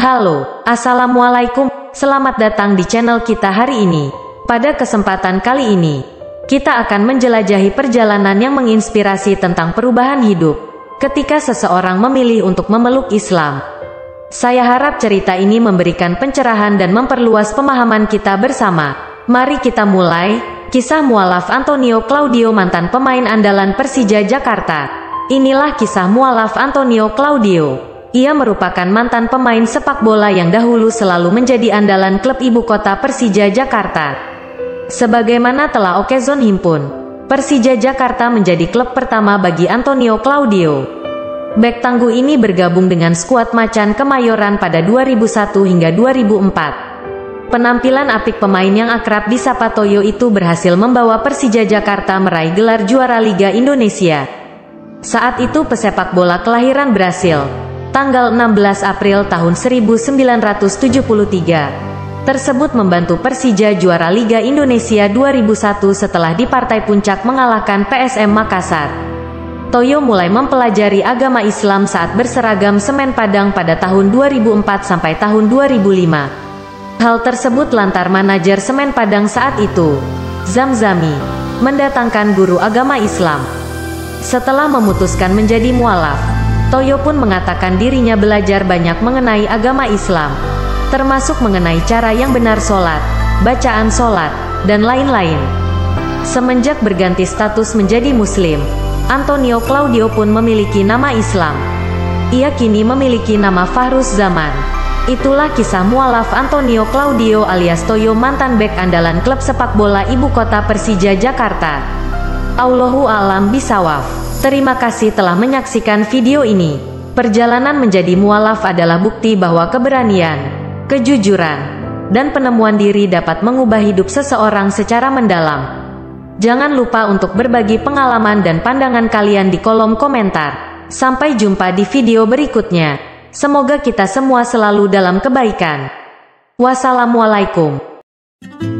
Halo, Assalamualaikum, selamat datang di channel kita hari ini. Pada kesempatan kali ini, kita akan menjelajahi perjalanan yang menginspirasi tentang perubahan hidup ketika seseorang memilih untuk memeluk Islam. Saya harap cerita ini memberikan pencerahan dan memperluas pemahaman kita bersama. Mari kita mulai. Kisah mualaf Antonio Claudio, mantan pemain andalan Persija Jakarta. Inilah kisah mualaf Antonio Claudio. Ia merupakan mantan pemain sepak bola yang dahulu selalu menjadi andalan klub ibu kota Persija Jakarta. Sebagaimana telah Okezon himpun, Persija Jakarta menjadi klub pertama bagi Antonio Claudio. Bek tangguh ini bergabung dengan skuad Macan Kemayoran pada 2001 hingga 2004. Penampilan apik pemain yang akrab disapa Toyo itu berhasil membawa Persija Jakarta meraih gelar juara Liga Indonesia. Saat itu pesepak bola kelahiran Brasil, tanggal 16 April tahun 1973, tersebut membantu Persija juara Liga Indonesia 2001 setelah di partai puncak mengalahkan PSM Makassar. Toyo mulai mempelajari agama Islam saat berseragam Semen Padang pada tahun 2004 sampai tahun 2005. Hal tersebut lantar manajer Semen Padang saat itu, Zamzami, mendatangkan guru agama Islam. Setelah memutuskan menjadi mualaf, Toyo pun mengatakan dirinya belajar banyak mengenai agama Islam, termasuk mengenai cara yang benar sholat, bacaan sholat, dan lain-lain. Semenjak berganti status menjadi Muslim, Antonio Claudio pun memiliki nama Islam. Ia kini memiliki nama Fahruz Zaman. Itulah kisah mualaf Antonio Claudio alias Toyo, mantan bek andalan klub sepak bola ibu kota Persija Jakarta. Allahu a'lam bishawab. Terima kasih telah menyaksikan video ini. Perjalanan menjadi mualaf adalah bukti bahwa keberanian, kejujuran, dan penemuan diri dapat mengubah hidup seseorang secara mendalam. Jangan lupa untuk berbagi pengalaman dan pandangan kalian di kolom komentar. Sampai jumpa di video berikutnya. Semoga kita semua selalu dalam kebaikan. Wassalamualaikum.